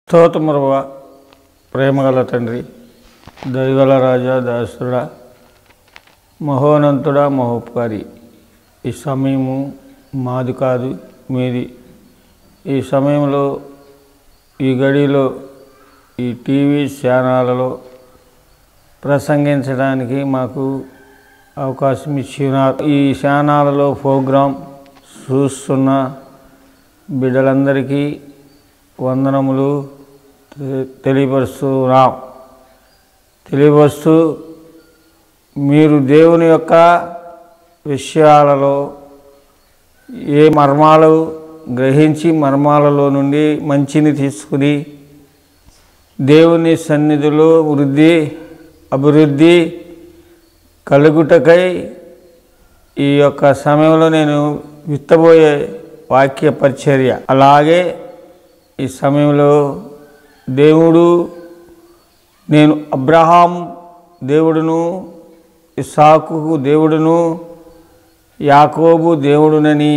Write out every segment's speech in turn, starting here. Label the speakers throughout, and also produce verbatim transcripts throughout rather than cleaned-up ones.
Speaker 1: స్తోత్రమురవ ప్రేమగల తండ్రి, దయగల రాజా, దాసుడా, మహోనంతుడా, మహోపకారి, ఈ సమయము మాది కాదు, మీది. ఈ సమయంలో, ఈ గడిలో, ఈ టీవీ ఛానళ్ళలో ప్రసంగించడానికి మాకు అవకాశం ఇచ్చినారు. ఈ ఛానళ్ళలో ప్రోగ్రాం చూస్తున్న బిడ్డలందరికీ వందనములు తెలియపరుస్తున్నాం. తెలియపరుస్తూ మీరు దేవుని యొక్క విషయాలలో ఏ మర్మాలు గ్రహించి మర్మాలలో నుండి మంచిని తీసుకుని దేవుని సన్నిధిలో వృద్ధి అభివృద్ధి కలుగుటకై ఈ యొక్క సమయంలో నేను విత్తబోయే వాక్య పరిచర్య. అలాగే ఈ సమయంలో దేవుడు, నేను అబ్రహాం దేవుడును, ఇస్సాకుకు దేవుడును, యాకోబు దేవుడునని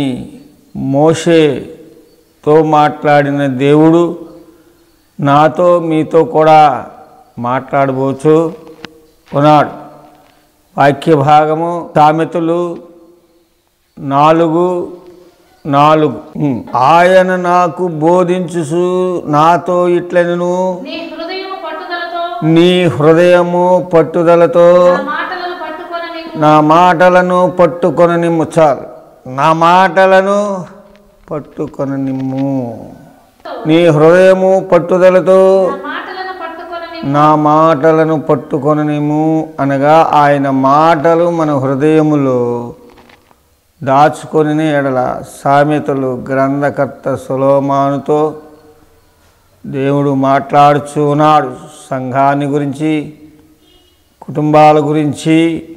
Speaker 1: మోషేతో మాట్లాడిన దేవుడు నాతో మీతో కూడా మాట్లాడబోచు ఉన్నాడు. వాక్య భాగము సామెతలు నాలుగు నాలుగు. ఆయన నాకు బోధించు నాతో ఇట్లనెను, నీ హృదయము పట్టుదలతో నా మాటలను పట్టుకొననిమ్ము. చాలు, నా మాటలను పట్టుకొననిమ్ము. నీ హృదయము పట్టుదలతో నా మాటలను పట్టుకొననిమ్ము అనగా ఆయన మాటలు మన హృదయములో దాచుకొని ఎడల. సామెతలు గ్రంథకర్త సొలొమోనుతో దేవుడు మాట్లాడుచూ ఉన్నాడు. సంఘాన్ని గురించి, కుటుంబాల గురించి,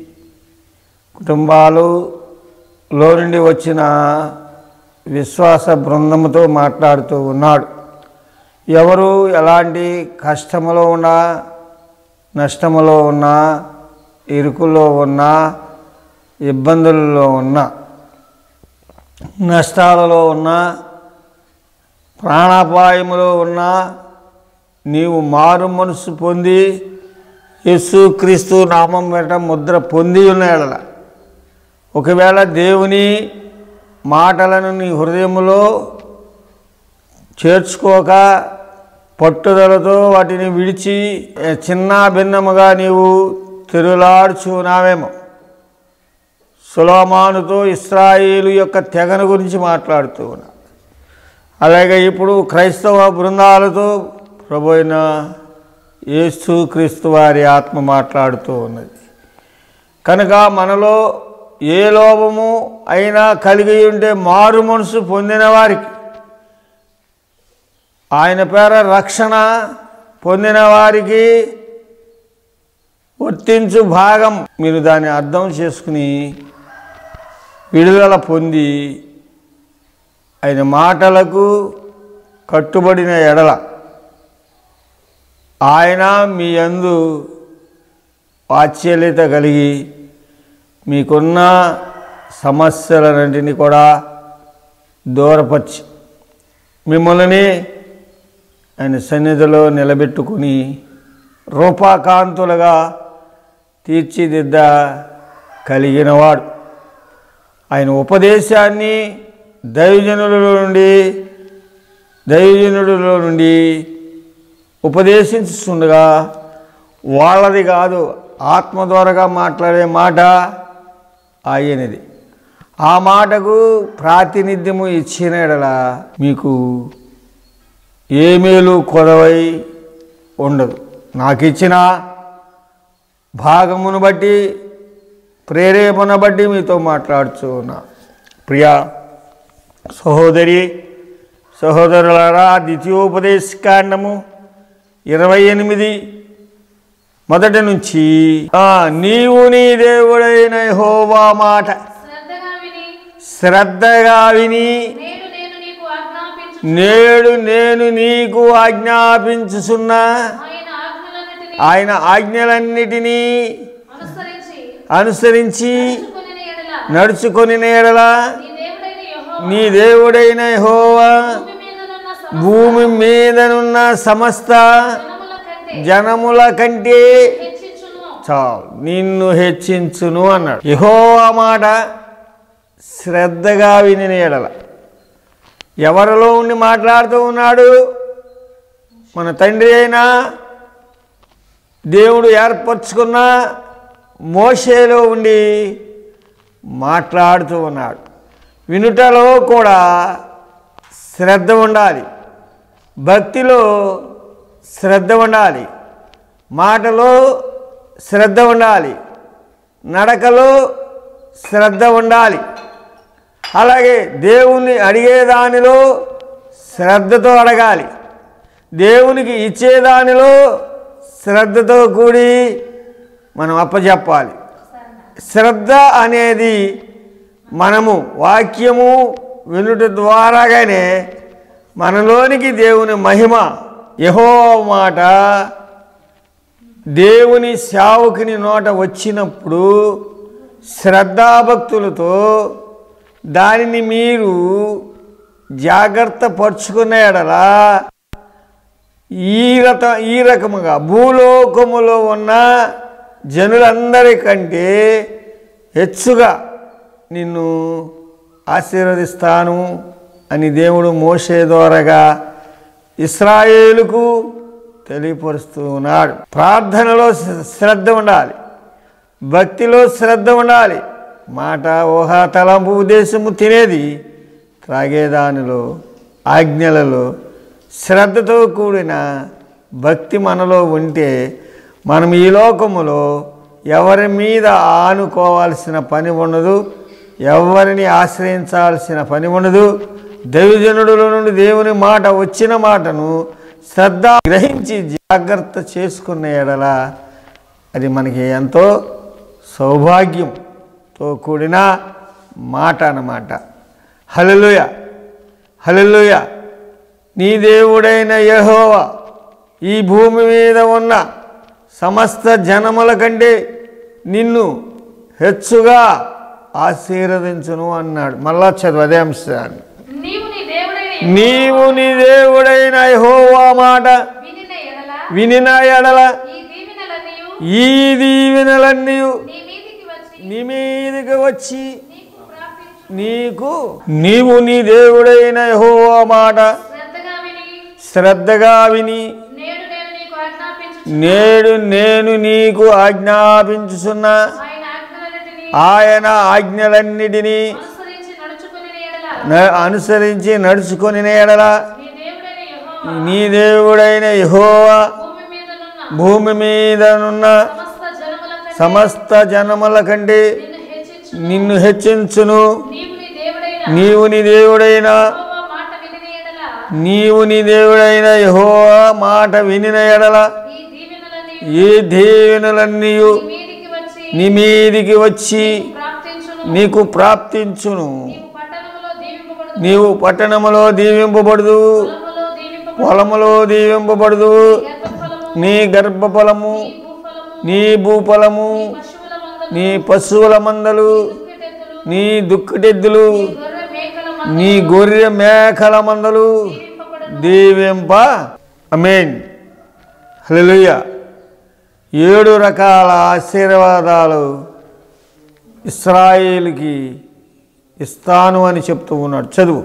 Speaker 1: కుటుంబాలలో నుండి వచ్చిన విశ్వాస బృందముతో మాట్లాడుతూ ఉన్నాడు. ఎవరు ఎలాంటి కష్టములో ఉన్నా, నష్టములో ఉన్నా, ఇరుకులో ఉన్నా, ఇబ్బందులలో ఉన్నా, నష్టాలలో ఉన్నా, ప్రాణాపాయములో ఉన్నా, నీవు మారు మనసు పొంది యేసుక్రీస్తు నామం వెంట ముద్ర పొంది ఉన్న ఎడల, ఒకవేళ దేవుని మాటలను నీ హృదయములో చేర్చుకోక పట్టుదలతో వాటిని విడిచి చిన్న భిన్నముగా నీవు తిరులాడుచున్నావేమో. సొలొమోనుతో ఇశ్రాయేలు యొక్క తెగను గురించి మాట్లాడుతూ ఉన్నా. అలాగే ఇప్పుడు క్రైస్తవ బృందాలతో ప్రభు అయిన యేసుక్రీస్తు వారి ఆత్మ మాట్లాడుతూ ఉన్నది. కనుక మనలో ఏ లోపము అయినా కలిగి ఉంటే మారు మనసు పొందిన వారికి, ఆయన పేర రక్షణ పొందిన వారికి వర్తించు భాగం. మీరు దాన్ని అర్థం చేసుకుని విడుదల పొంది ఆయన మాటలకు కట్టుబడిన ఎడల ఆయన మీ యందు వాత్సల్యత కలిగి మీకున్న సమస్యలన్నింటినీ కూడా దూరపరిచి మిమ్మల్ని ఆయన సన్నిధిలో నిలబెట్టుకుని రూపాకాంతులుగా తీర్చిదిద్ద కలిగినవాడు. ఆయన ఉపదేశాన్ని దైవజనులలో నుండి దైవజనుడిలో నుండి ఉపదేశించుండగా వాళ్ళది కాదు, ఆత్మ ద్వారాగా మాట్లాడే మాట ఆయనది. ఆ మాటకు ప్రాతినిధ్యము ఇచ్చిన ఎడల మీకు ఏ మేలు కొదవై ఉండదు. నాకు ఇచ్చిన భాగమును బట్టి, ప్రేరేపణ బట్టి మీతో మాట్లాడుతూ ఉన్నా. ప్రియా సహోదరి సహోదరులారా, ద్వితీయోపదేశకాండము ఇరవై ఎనిమిది మొదటి నుంచి, నీవు నీ దేవుడైన యెహోవా మాట శ్రద్ధగా విని నేడు నేను నీకు ఆజ్ఞాపించుచున్న ఆయన ఆజ్ఞలన్నిటినీ అనుసరించి నడుచుకొని ఎడల నీ దేవుడైన యెహోవా భూమి మీదనున్న సమస్త జనముల కంటే చాలు నిన్ను హెచ్చించును అన్నాడు. యెహోవా మాట శ్రద్ధగా వినిన ఎడల ఎవరిలో ఉండి మాట్లాడుతూ ఉన్నాడు? మన తండ్రి అయినా దేవుడు ఏర్పరచుకున్న మోషేలో ఉండి మాట్లాడుతూ ఉన్నాడు. వినుటలో కూడా శ్రద్ధ ఉండాలి, భక్తిలో శ్రద్ధ ఉండాలి, మాటలో శ్రద్ధ ఉండాలి, నడకలో శ్రద్ధ ఉండాలి. అలాగే దేవుణ్ణి అడిగేదానిలో శ్రద్ధతో అడగాలి, దేవునికి ఇచ్చేదానిలో శ్రద్ధతో కూడి మనం అప్పచెప్పాలి. శ్రద్ధ అనేది మనము వాక్యము వినుట ద్వారాగానే మనలోనికి దేవుని మహిమ, యెహోవా మాట దేవుని సేవకుని నోట వచ్చినప్పుడు శ్రద్ధాభక్తులతో దానిని మీరు జాగ్రత్త పరుచుకున్న ఎడల ఈ రత ఈ రకముగా భూలోకములో ఉన్న జనులందరికంటే హెచ్చుగా నిన్ను ఆశీర్వదిస్తాను అని దేవుడు మోషే ద్వారాగా ఇశ్రాయేలుకు తెలియపరుస్తూ ఉన్నాడు. ప్రార్థనలో శ్రద్ధ ఉండాలి, భక్తిలో శ్రద్ధ ఉండాలి, మాట ఊహ తలంపు ఉద్దేశము తినేది త్రాగేదానిలో ఆజ్ఞలలో శ్రద్ధతో కూడిన భక్తి మనలో ఉంటే మనం ఈ లోకములో ఎవరి మీద ఆనుకోవాల్సిన పని ఉండదు, ఎవరిని ఆశ్రయించాల్సిన పని ఉండదు. దైవజనుడుల నుండి దేవుని మాట వచ్చిన మాటను శ్రద్ధ గ్రహించి జాగ్రత్త చేసుకున్న ఎడల అది మనకి ఎంతో సౌభాగ్యంతో కూడిన మాట అన్నమాట. హల్లెలూయ, హల్లెలూయ. నీ దేవుడైన యెహోవా ఈ భూమి మీద ఉన్న సమస్త జనముల కంటే నిన్ను హెచ్చుగా ఆశీర్వదించును అన్నాడు. మళ్ళా చదువు అదే అంశాన్ని. నీవు నీ దేవుడైన యెహోవా మాట వినిన ఎడల ఈ దీవెనలన్నీ నీ మీదికి వచ్చి నీకు నీవు నీ దేవుడైన యెహోవా మాట శ్రద్ధగా విని నేడు నేను నీకు ఆజ్ఞాపించుచున్న ఆయన ఆజ్ఞలన్నిటినీ అనుసరించి నడుచుకొని ఎడల నీ దేవుడైన యెహోవా భూమి మీదనున్న సమస్త జనముల కంటే నిన్ను హెచ్చించును. నీవు నీ దేవుడైన నీవు నీ దేవుడైన యెహోవా మాట వినిన ఎడల ఈ దీవెనలన్నీ నీ మీదికి వచ్చి నీకు ప్రాప్తించును. నీవు పట్టణములో దీవింపబడదు, పొలములో దీవింపబడదు. నీ గర్భఫలము, నీ భూఫలము, నీ పశువుల మందలు, నీ దుక్కటెద్దులు, నీ గొర్రె మేకల మందలు దీవింప. ఆమేన్, హల్లెలూయా. ఏడు రకాల ఆశీర్వాదాలు ఇశ్రాయేలుకి ఇస్తాను అని చెప్తూ ఉన్నాడు. చదువు.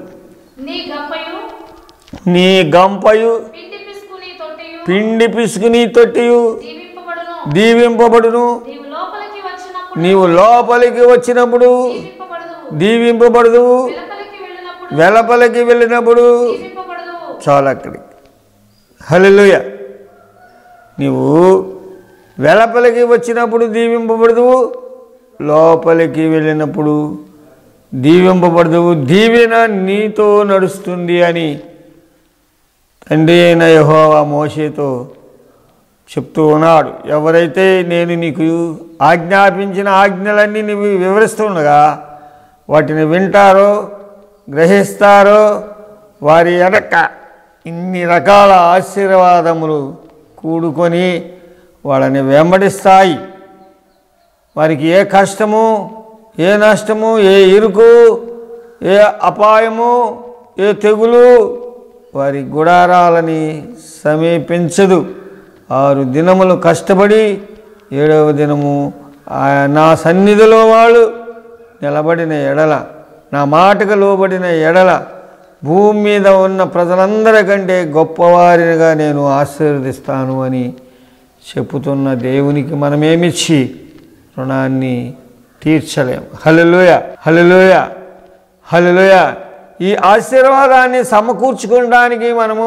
Speaker 1: నీ గంపయు పిండి పిసుకుని తొట్టియు దీవింపబడును. నీవు లోపలికి వచ్చినప్పుడు దీవింపబడదు, వెలపలికి వెళ్ళినప్పుడు చాలా అక్కడికి. హల్లెలూయా. నీవు వెలపలికి వచ్చినప్పుడు దీవింపబడదు, లోపలికి వెళ్ళినప్పుడు దీవింపబడదు. దీవెన నీతో నడుస్తుంది అని తండ్రి అయిన యెహోవా మోషేతో చెప్తూ ఉన్నాడు. ఎవరైతే నేను నీకు ఆజ్ఞాపించిన ఆజ్ఞలన్నీ నీవు వివరిస్తుండగా వాటిని వింటారో గ్రహిస్తారో వారి ఎడక ఇన్ని రకాల ఆశీర్వాదములు కూడుకొని వాళ్ళని వెంబడిస్తాయి. వారికి ఏ కష్టము, ఏ నష్టము, ఏ ఇరుకు, ఏ అపాయము, ఏ తెగులు వారి గుడారాలని సమీపించదు. ఆరు దినములు కష్టపడి ఏడవ దినము నా సన్నిధిలో వాళ్ళు నిలబడిన ఎడల, నా మాటకు లోబడిన ఎడల భూమి మీద ఉన్న ప్రజలందరికంటే గొప్పవారిగా నేను ఆశీర్వదిస్తాను అని చెప్పుతున్న దేవునికి మనమేమిచ్చి రుణాన్ని తీర్చలేము. హల్లెలూయా, హల్లెలూయా, హల్లెలూయా. ఈ ఆశీర్వాదాన్ని సమకూర్చుకోవడానికి మనము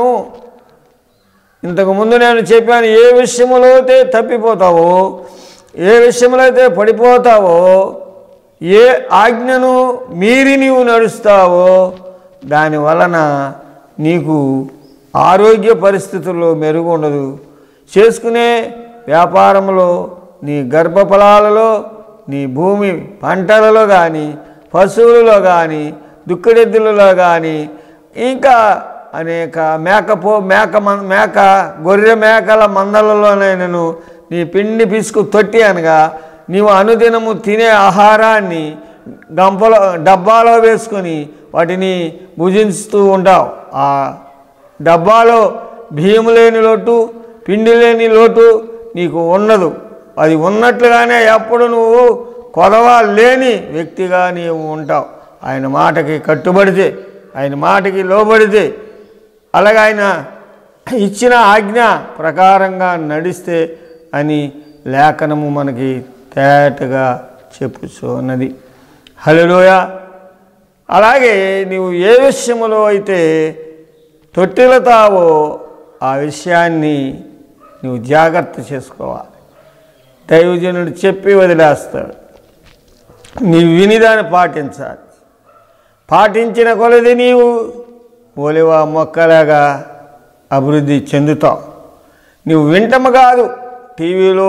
Speaker 1: ఇంతకుముందు నేను చెప్పాను, ఏ విషయంలో అయితే తప్పిపోతావో, ఏ విషయంలో అయితే పడిపోతావో, ఏ ఆజ్ఞను మీరి నీవు నడుస్తావో దాని వలన నీకు ఆరోగ్య పరిస్థితుల్లో మెరుగు ఉండదు. చేసుకునే వ్యాపారంలో, నీ గర్భఫలాలలో, నీ భూమి పంటలలో కానీ, పశువులలో కానీ, దుక్కడెద్దులలో కానీ, ఇంకా అనేక మేకపో మేక మేక గొర్రె మేకల మందలలోనైనను నీ పిండి పిసుకు తొట్టి అనగా నీవు అనుదినము తినే ఆహారాన్ని గంపలో డబ్బాలో వేసుకొని వాటిని భుజిస్తూ ఉంటావు. ఆ డబ్బాలో బియ్యం లేని లోటు, పిండి లేని లోటు నీకు ఉండదు. అది ఉన్నట్లుగానే ఎప్పుడు నువ్వు కొదవ లేని వ్యక్తిగా నీవు ఉంటావు. ఆయన మాటకి కట్టుబడితే, ఆయన మాటకి లోబడితే, అలాగే ఆయన ఇచ్చిన ఆజ్ఞ ప్రకారంగా నడిస్తే అని లేఖనము మనకి తేటగా చెప్పుచు ఉన్నది. హల్లెలూయా. అలాగే నీవు ఏ విషయంలో అయితే తొట్టిల్లుతావో ఆ విషయాన్ని నువ్వు జాగ్రత్త చేసుకోవాలి. దైవజనుడు చెప్పి వదిలేస్తాడు, నీవు విని దాన్ని పాటించాలి. పాటించిన కొలది నీవు ఒలివ మొక్కలాగా అభివృద్ధి చెందుతావు. నువ్వు వింటము కాదు, టీవీలో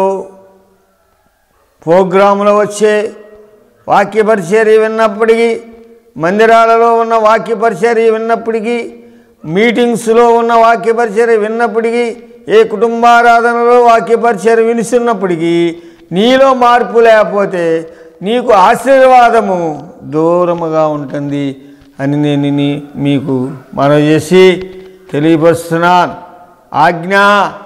Speaker 1: ప్రోగ్రాములో వచ్చే వాక్య పరిచర్య విన్నప్పటికీ, మందిరాలలో ఉన్న వాక్య పరిచర్య విన్నప్పటికీ, మీటింగ్స్లో ఉన్న వాక్య పరిచర్య విన్నప్పటికీ, ఏ కుటుంబారాధనలో వాక్య పరిచర్య వినిస్తున్నప్పటికీ నీలో మార్పు లేకపోతే నీకు ఆశీర్వాదము దూరముగా ఉంటుంది అని నేను మీకు మనవి చేసి తెలియపరుస్తున్నాను. ఆజ్ఞ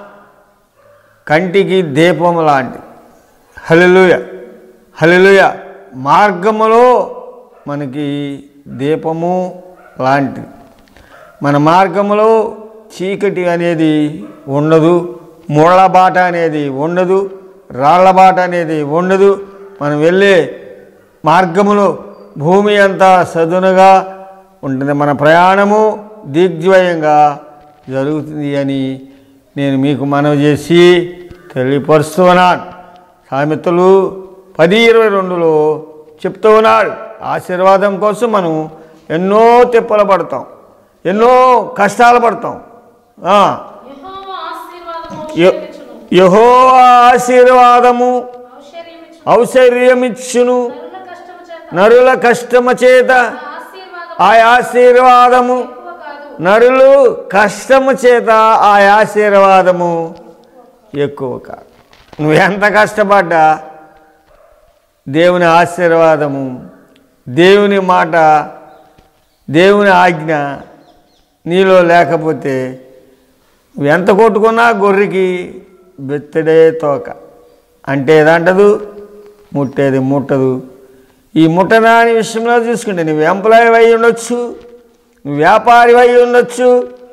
Speaker 1: కంటికి దీపము లాంటి. హల్లెలూయా, హల్లెలూయా. మార్గములో మనకి దీపము లాంటిది. మన మార్గములో చీకటి అనేది ఉండదు, ముళ్ళ బాట అనేది ఉండదు, రాళ్ల బాట అనేది ఉండదు. మనం వెళ్ళే మార్గములో భూమి అంతా సదునుగా ఉంటుంది. మన ప్రయాణము దిగ్విజయంగా జరుగుతుంది అని నేను మీకు మనవి చేసి తెలియపరుస్తున్నాను. సామెతలు పది ఇరవై రెండులో చెప్తూ ఉన్నాడు, ఆశీర్వాదం కోసం మనం ఎన్నో తిప్పలు పడతాం, ఎన్నో కష్టాలు పడతాం. యెహోవా ఆశీర్వాదము ఔశ్వర్యమిచ్చును, నరుల కష్టము చేత ఆ ఆశీర్వాదము, నరులు కష్టము చేత ఆ ఆశీర్వాదము ఎక్కువ కాదు. నువ్వు ఎంత కష్టపడ్డా దేవుని ఆశీర్వాదము, దేవుని మాట, దేవుని ఆజ్ఞ నీలో లేకపోతే నువ్వు ఎంత కొట్టుకున్నా గొర్రెకి బెత్తడే తోక. అంటే ఏదంటదు, ముట్టేది ముట్టదు. ఈ ముట్టదాని విషయంలో చూసుకుంటే నువ్వు ఎంప్లాయీ అయి ఉండొచ్చు, నువ్వు వ్యాపారి అయి ఉండొచ్చు,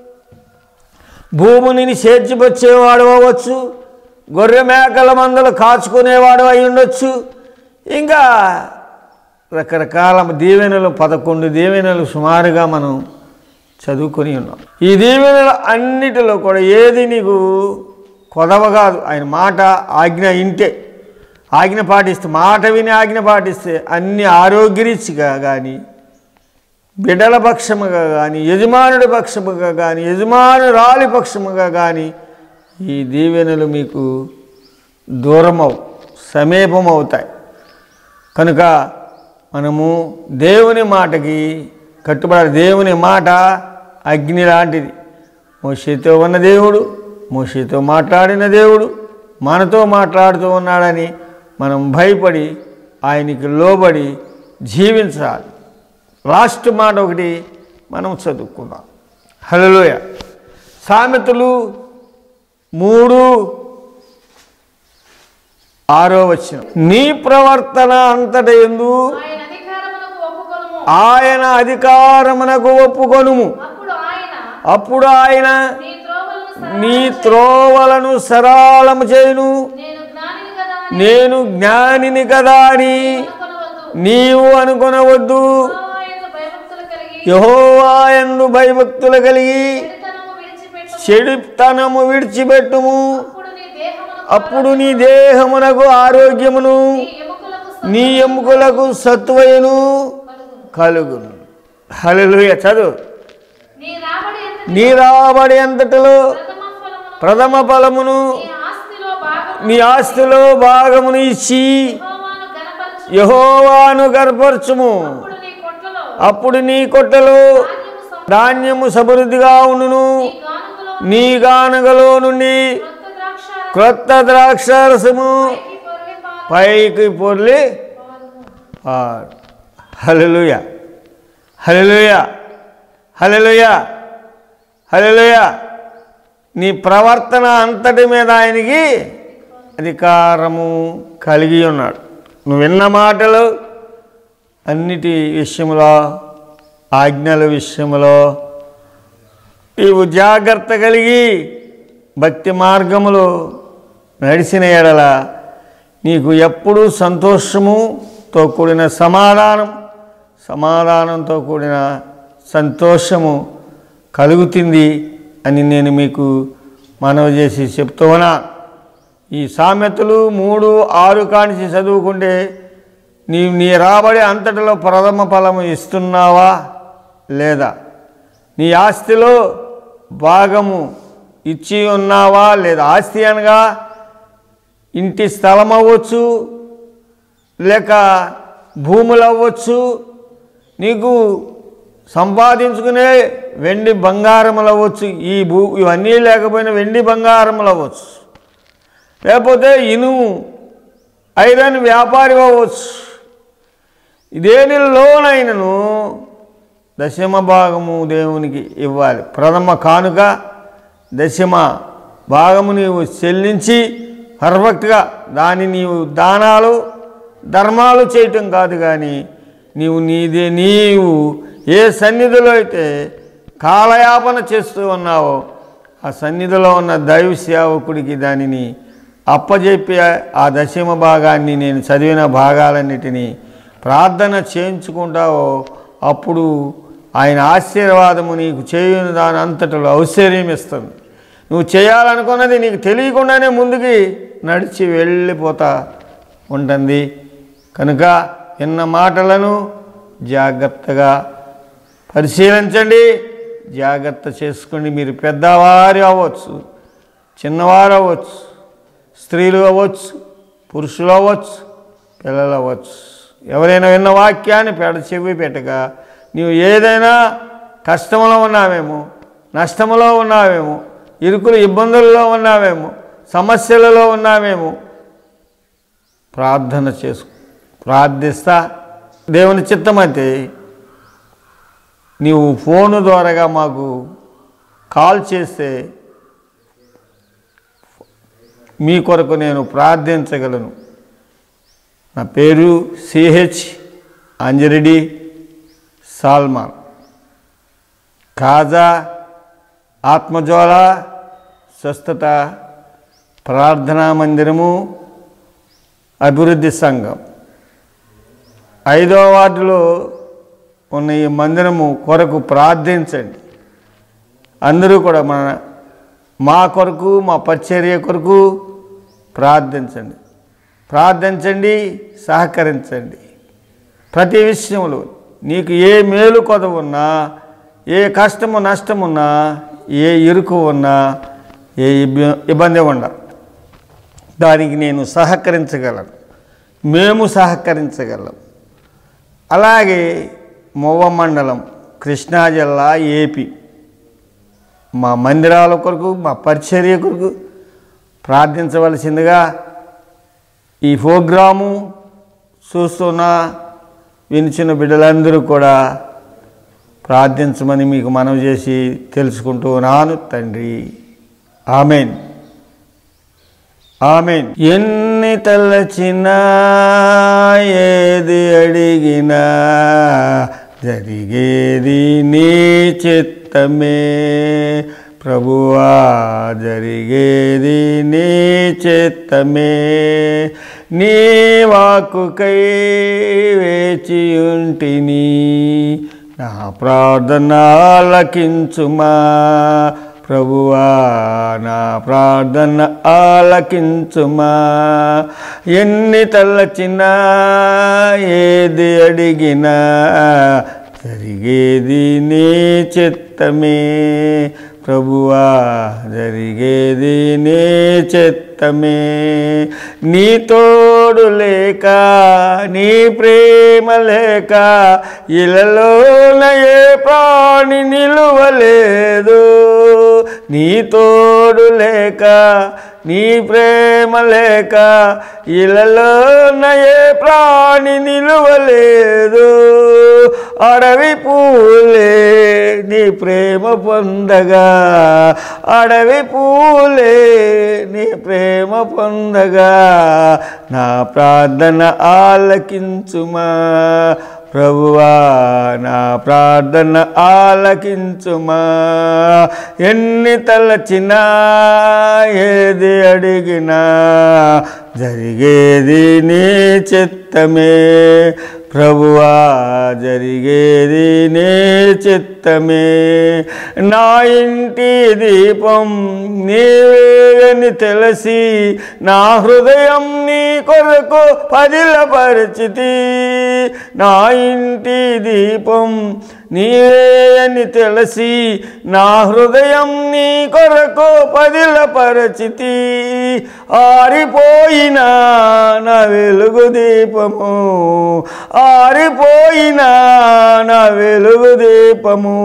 Speaker 1: భూమిని చేర్చిపొచ్చేవాడు అవ్వచ్చు, గొర్రె మేకల మందలు కాచుకునేవాడు అయి ఉండొచ్చు, ఇంకా రకరకాల దీవెనలు, పదకొండు దీవెనలు సుమారుగా మనం చదువుకొని ఉన్నాం. ఈ దీవెనలు అన్నిటిలో కూడా ఏది నీకు కొదవ కాదు. ఆయన మాట ఆజ్ఞ ఇంటే, ఆజ్ఞ పాటిస్తే, మాట విని ఆజ్ఞ పాటిస్తే అన్ని ఆరోగ్యరీత్యగా కానీ, బిడ్డల పక్షముగా కానీ, యజమానుడి పక్షముగా కానీ, యజమానురాలి పక్షముగా కానీ ఈ దీవెనలు మీకు దూరమవు, సమీపమవుతాయి. కనుక మనము దేవుని మాటకి కట్టుబడాలి. దేవుని మాట అగ్ని లాంటిది. మోషేతో ఉన్న దేవుడు, మోషేతో మాట్లాడిన దేవుడు మనతో మాట్లాడుతూ ఉన్నాడని మనం భయపడి ఆయనకి లోబడి జీవించాలి. లాస్ట్ మాట ఒకటి మనం చదువుకుందాం. హల్లెలూయ. సామెతలు మూడు ఆరో వచనం, నీ ప్రవర్తన అంతట యందు ఆయన అధికారమునకు ఒప్పుకొనుము, అప్పుడు ఆయన నీ త్రోవలను సరళము చేయును. నేను జ్ఞానిని కదా అని నీవు అనుకొనవద్దు. యెహోవా యందు భయభక్తులు కలిగి చెడుతనము విడిచిపెట్టుము, అప్పుడు నీ దేహమునకు ఆరోగ్యమును నీ ఎముకలకు సత్వయును కలుగును. హల్లెలూయా. చదువు. నీ రాబడి అంతటిలో ప్రథమ ఫలమును నీ ఆస్తిలో భాగమును ఇచ్చి యెహోవాను గర్పరచుము, అప్పుడు నీ కొట్టలో ధాన్యము సమృద్ధిగా ఉండును. నీ గానుగలో నుండి క్రొత్త ద్రాక్షారసము పైకి పొర్లి. హల్లెలూయా, హల్లెలూయా, హల్లెలూయా, హల్లెలూయా. నీ ప్రవర్తన అంతటి మీద ఆయనకి అధికారము కలిగి ఉన్నాడు. నువ్వు విన్న మాటలు అన్నిటి విషయంలో, ఆజ్ఞల విషయంలో నీవు జాగ్రత్త కలిగి భక్తి మార్గములో నడిచిన ఎడల నీకు ఎప్పుడూ సంతోషముతో కూడిన సమాధానం సమాధానంతో కూడిన సంతోషము కలుగుతుంది అని నేను మీకు మనవి చేసి చెప్తున్నా. ఈ సామెతలు మూడు ఆరు కానిసి చదువుకుంటే నీవు నీ రాబడి అంతటిలో ప్రథమ ఫలము ఇస్తున్నావా లేదా? నీ ఆస్తిలో భాగము ఇచ్చి ఉన్నావా లేదా? ఆస్తి అనగా ఇంటి స్థలం అవ్వచ్చు, లేక భూములు అవ్వచ్చు, నీకు సంపాదించుకునే వెండి బంగారములు అవ్వచ్చు. ఈ భూ ఇవన్నీ లేకపోయినా వెండి బంగారములు అవ్వచ్చు, లేకపోతే ఇనుము ఐరన్ వ్యాపారి అవ్వచ్చు. దేనిలోనైనను దశమ భాగము దేవునికి ఇవ్వాలి. ప్రథమ కానుక దశమ భాగము నీవు చెల్లించి పర్ఫెక్ట్గా దాన్ని నీవు దానాలు ధర్మాలు చేయటం కాదు, కానీ నీవు నీదే నీవు ఏ సన్నిధిలో అయితే కాలయాపన చేస్తూ ఉన్నావో ఆ సన్నిధిలో ఉన్న దైవ సేవకుడికి దానిని అప్పజెప్పి ఆ దశమ భాగాన్ని నేను చదివిన భాగాలన్నిటినీ ప్రార్థన చేయించుకుంటావో అప్పుడు ఆయన ఆశీర్వాదము నీకు చేయని దాని అంతటిలో ఔశ్వర్యం ఇస్తుంది. నువ్వు చేయాలనుకున్నది నీకు తెలియకుండానే ముందుకి నడిచి వెళ్ళిపోతా ఉంటుంది. కనుక విన్న మాటలను జాగ్రత్తగా పరిశీలించండి, జాగ్రత్త చేసుకోండి. మీరు పెద్దవారు అవ్వచ్చు, చిన్నవారు అవ్వచ్చు, స్త్రీలు అవ్వచ్చు, పురుషులు అవ్వచ్చు, పిల్లలు అవ్వచ్చు. ఎవరైనా విన్న వాక్యాన్ని పెడ చెవి పెట్టక నీవు ఏదైనా కష్టంలో ఉన్నావేమో, నష్టంలో ఉన్నావేమో, ఇరుకులు ఇబ్బందుల్లో ఉన్నావేమో, సమస్యలలో ఉన్నావేమో, ప్రార్థన చేసుకో. ప్రార్థిస్తా దేవుని చిత్తమైతే నీవు ఫోను ద్వారాగా మాకు కాల్ చేస్తే మీ కొరకు నేను ప్రార్థించగలను. నా పేరు సిహెచ్ అంజిరెడ్డి సాల్మాన్. కాజా ఆత్మజ్వాల స్వస్థత ప్రార్థనా మందిరము అభివృద్ధి సంఘం ఐదో వార్డులో ఉన్న ఈ మందిరము కొరకు ప్రార్థించండి. అందరూ కూడా మన మా కొరకు, మా పరిచర్య కొరకు ప్రార్థించండి ప్రార్థించండి సహకరించండి. ప్రతి విషయంలో నీకు ఏ మేలు కొద ఉన్నా, ఏ కష్టము నష్టమున్నా, ఏ ఇరుకు ఉన్నా, ఏ ఇబ్బంది ఉన్నా దానికి నేను సహకరించగలను, మేము సహకరించగలం. అలాగే మొవ్వ మండలం, కృష్ణా జిల్లా, ఏపీ మా మందిరాల కొరకు, మా పరిచర్య కొరకు ప్రార్థించవలసిందిగా ఈ ప్రోగ్రాము చూస్తున్న వినిచిన బిడ్డలందరూ కూడా ప్రార్థించమని మీకు మనవి చేసి తెలుసుకుంటూ ఉన్నాను తండ్రి. Amen amen. ఎన్ని తలచినా ఏది అడిగినా జరిగేది నీ చిత్తమే ప్రభువా, జరిగేది నీ చిత్తమే. నీ వాక్కుకై వేచియుంటిని, నా ప్రార్థన ఆలకించుమా ప్రభువా, నా ప్రార్థన ఆలకించుమా. ఎన్ని తలచినా ఏది అడిగినా జరిగేది నీ చిత్తమే ప్రభువా, జరిగేది నీ చిత్తమే. నీ తోడు లేక, నీ ప్రేమ లేక ఇలలోన ఏ ప్రాణి నిలువలేదు. నీ తోడు లేక, నీ ప్రేమ లేక ఇలలోన ఏ ప్రాణి నిలువలేదు. అడవి పూలే నీ ప్రేమ పొందగా, అడవి పూలే నీ ప్రేమ పొందగా, నా ప్రార్థన ఆలకించుమా ప్రభువా, నా ప్రార్థన ఆలకించుమా. ఎన్ని తలచినా ఏది అడిగినా జరిగేది నీ చిత్తమే ప్రభువా, జరిగేది నీ చిత్తమే. నా ఇంటి దీపం నీవే అని తెలిసి, నా హృదయం నీ కొరకు పదిలపరిచితి. నా ఇంటి దీపం నీవే అని తెలిసి, నా హృదయం నీ కొరకు పదిలపరిచితి. ఆరిపోయినా నా వెలుగు దీపము, ఆరిపోయినా నా వెలుగు దీపము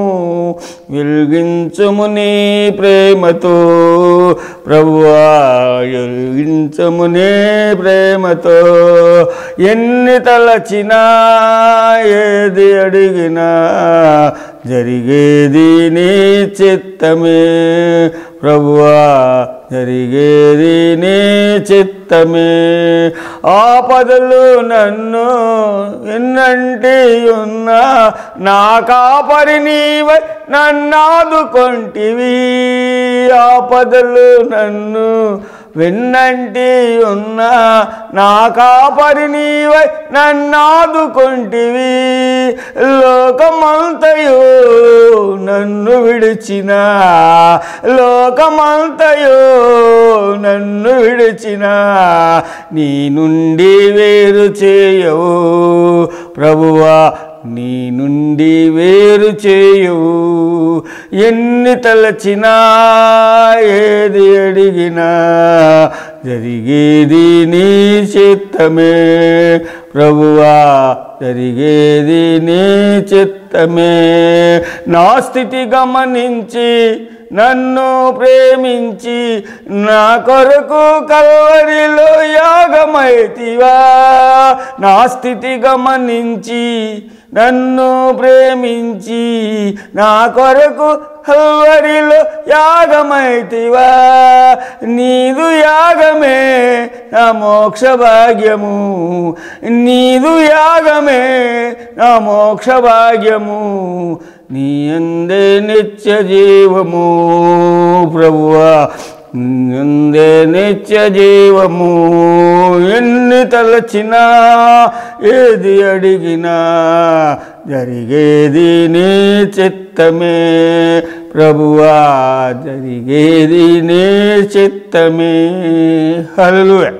Speaker 1: వెలిగించుము నీ ప్రేమతో ప్రభువా, వెలిగించుము నీ ప్రేమతో. ఎన్ని తలచినా ఏది అడిగినా జరిగేది నీ చిత్తమే ప్రభువా, జరిగేది నీ చిత్తమే. ఆపదలు నన్ను ఎన్నంటి ఉన్నా, నా కాపరి నీవై నన్నాదుకొంటివి. ఆపదలు నన్ను వెన్నంటి ఉన్నా, నా కాపరి నీవై నన్నాదుకొంటివి. లోకమంతయు నన్ను విడిచిన, లోకమంతయు నన్ను విడిచిన, నీ నుండి వేరు చేయవు ప్రభువా, నీ నుండి వేరు చేయవు. ఎన్ని తలచినా ఏది అడిగినా జరిగేది నీ చిత్తమే ప్రభువా, జరిగేది నీ చిత్తమే. నా స్థితి గమనించి నన్ను ప్రేమించి, నా కొరకు కల్వరిలో యాగమైతివా. నా స్థితి గమనించి నన్ను ప్రేమించి, నా కొరకు కల్వరిలో యాగమైతివా. నీదు యాగమే నా మోక్ష భాగ్యము, నీదు యాగమే నా మోక్ష భాగ్యము. నీ యందే నిత్య జీవము ప్రభువా, నీ యందే నిత్య జీవము. ఎన్ని తలచినా ఏది అడిగినా జరిగేది నీ చిత్తమే ప్రభువా, జరిగేది నీ చిత్తమే. హల్లెలూయా.